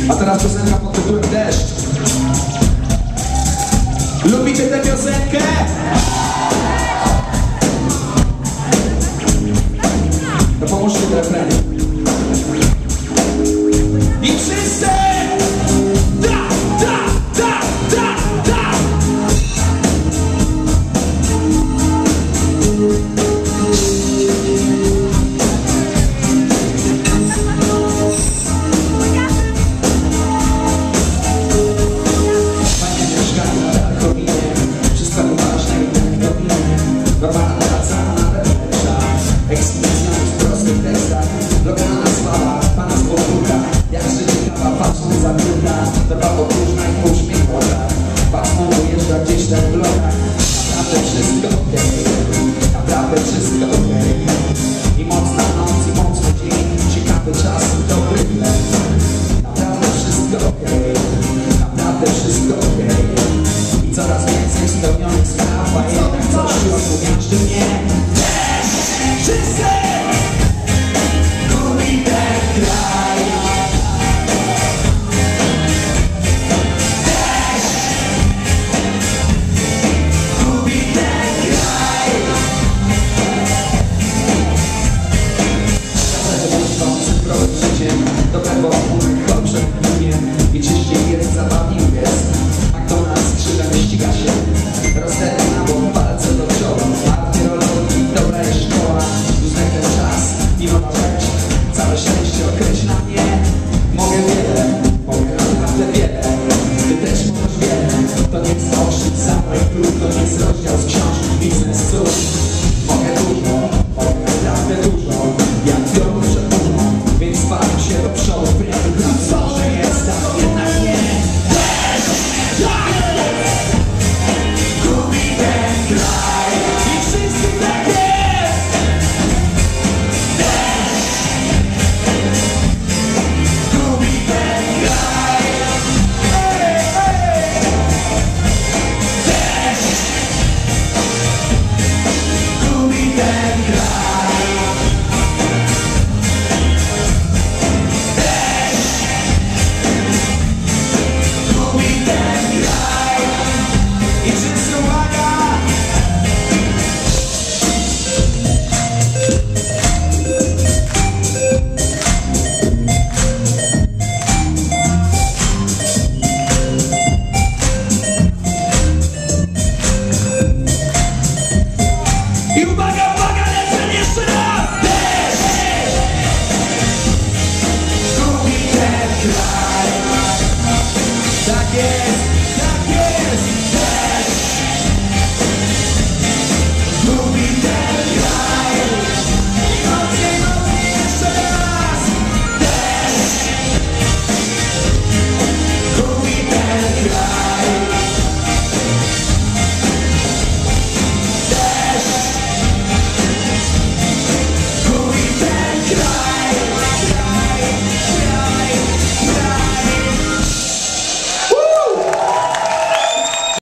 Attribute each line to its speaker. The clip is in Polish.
Speaker 1: A teraz piosenka pod tytułem Deszcz. Lubicie tę piosenkę? To pomóżcie do refrenu. I wszyscy! Normalna praca na deszczach, eksmisja w prostych tekstach, lokalna sława, pana z podwórka, jak życie kawa, patrząc za biurka, trwa podróżna i uśmiech w oczach, patrzą dojeżdża gdzieś tam w blokach, naprawdę wszystko okej, naprawdę wszystko okej. I mocna noc, i mocny dzień, ciekawy czas, dobry chleb, naprawdę wszystko okej, naprawdę wszystko okej. I coraz więcej spełnionych spraw, a jednak coś odmówiasz mnie.